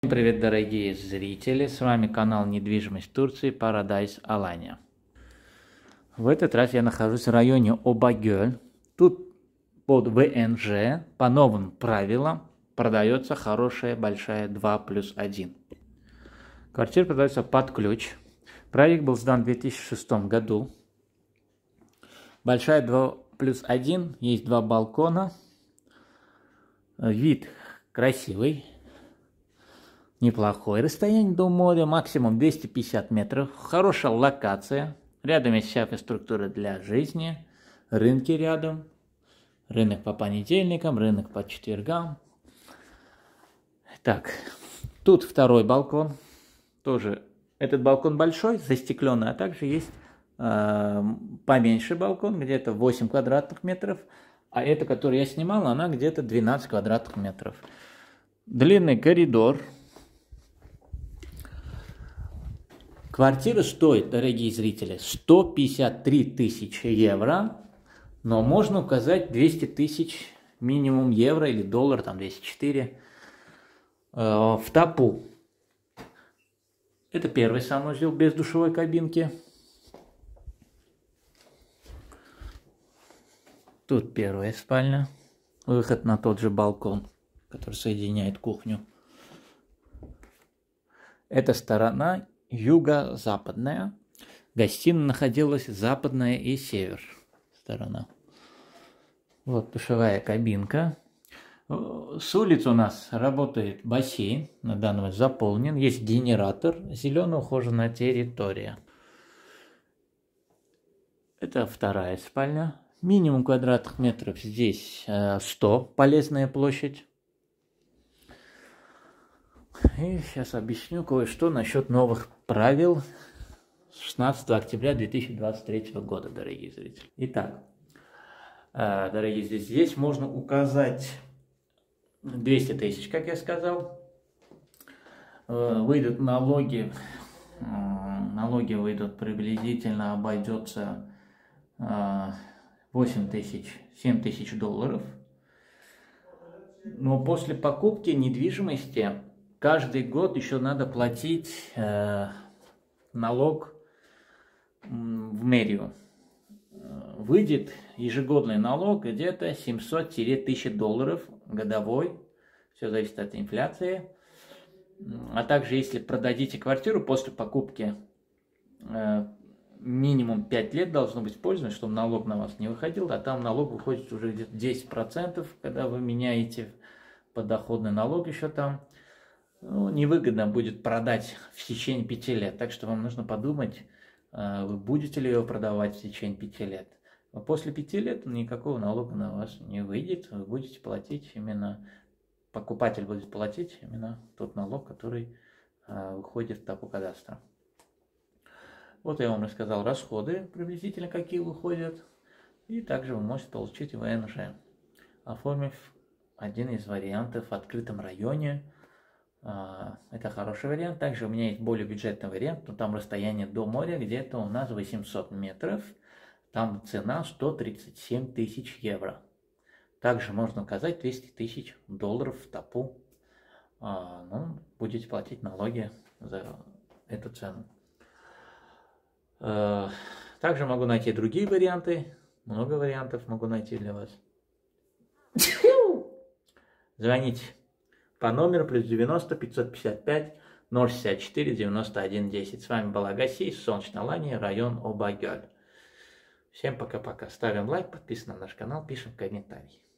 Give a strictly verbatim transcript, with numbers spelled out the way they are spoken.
Привет, дорогие зрители, с вами канал «Недвижимость Турции» Paradise Alanya. В этот раз я нахожусь в районе Обагёль. Тут под вэ эн жэ по новым правилам продается хорошая большая два плюс один. Квартира продается под ключ. Проект был сдан в две тысячи шестом году. Большая два плюс один, есть два балкона. Вид красивый. Неплохое расстояние до моря, максимум двести пятьдесят метров, хорошая локация, рядом есть вся инфраструктура для жизни, рынки рядом, рынок по понедельникам, рынок по четвергам. Так, тут второй балкон, тоже этот балкон большой, застекленный, а также есть э, поменьше балкон, где-то восемь квадратных метров, а эта, которую я снимал, она где-то двенадцать квадратных метров. Длинный коридор. Квартира стоит, дорогие зрители, сто пятьдесят три тысячи евро, но можно указать двести тысяч минимум евро или доллар, там двести четыре, э, в топу. Это первый санузел без душевой кабинки. Тут первая спальня, выход на тот же балкон, который соединяет кухню. Эта сторона юго-западная. Гостиная находилась западная и север сторона. Вот душевая кабинка. С улицы у нас работает бассейн, на данный момент заполнен. Есть генератор, зеленая ухоженная территория. Это вторая спальня. Минимум квадратных метров здесь сто, полезная площадь. И сейчас объясню кое-что насчет новых правил шестнадцатого октября две тысячи двадцать третьего года, дорогие зрители. Итак, дорогие зрители, здесь можно указать двести тысяч, как я сказал. Выйдут налоги, налоги выйдут приблизительно, обойдется восемь тысяч, семь тысяч долларов. Но после покупки недвижимости каждый год еще надо платить э, налог в мэрию. Выйдет ежегодный налог где-то семьсот — тысяча долларов годовой. Все зависит от инфляции. А также, если продадите квартиру после покупки, э, минимум пять лет должно быть использовано, чтобы налог на вас не выходил. А там налог выходит уже где-то десять процентов, когда вы меняете подоходный налог еще там. Ну, невыгодно будет продать в течение пяти лет, так что вам нужно подумать, вы будете ли его продавать в течение пяти лет. А после пяти лет никакого налога на вас не выйдет, вы будете платить именно, покупатель будет платить именно тот налог, который выходит в топу кадастра. Вот я вам рассказал расходы приблизительно, какие выходят, и также вы можете получить вэ эн жэ, оформив один из вариантов в открытом районе. Это хороший вариант. Также у меня есть более бюджетный вариант, но там расстояние до моря где-то у нас восемьсот метров. Там цена сто тридцать семь тысяч евро. Также можно указать двести тысяч долларов в топу. Ну, будете платить налоги за эту цену. Также могу найти другие варианты. Много вариантов могу найти для вас. Звоните по номеру плюс девяносто пятьсот пятьдесят пять ноль шестьдесят четыре девяносто один десять. С вами был Агаси, Солнечная Алания, район Обагёль. Всем пока-пока. Ставим лайк, подписываемся на наш канал, пишем комментарии.